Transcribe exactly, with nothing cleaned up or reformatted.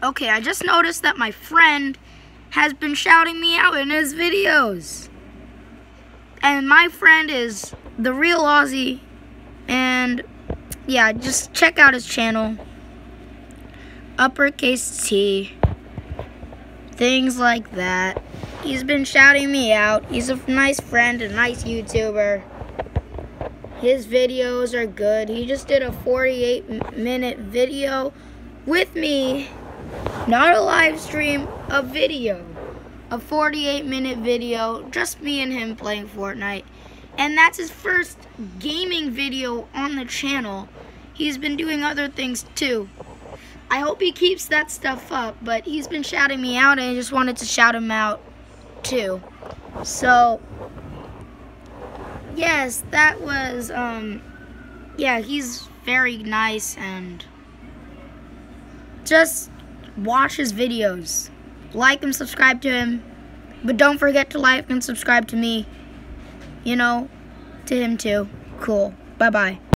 Okay, I just noticed that my friend has been shouting me out in his videos. And my friend is The Real Aussie. And yeah, just check out his channel. Uppercase T. Things like that. He's been shouting me out. He's a nice friend, a nice YouTuber. His videos are good. He just did a forty-eight minute video with me. Not a live stream, a video. A forty-eight minute video, just me and him playing Fortnite. And that's his first gaming video on the channel. He's been doing other things too. I hope he keeps that stuff up, but he's been shouting me out and I just wanted to shout him out too. So, yes, that was, um, yeah, he's very nice, and just watch his videos. Like and subscribe to him, but don't forget to like and subscribe to me, you know, to him too. Cool. Bye-bye.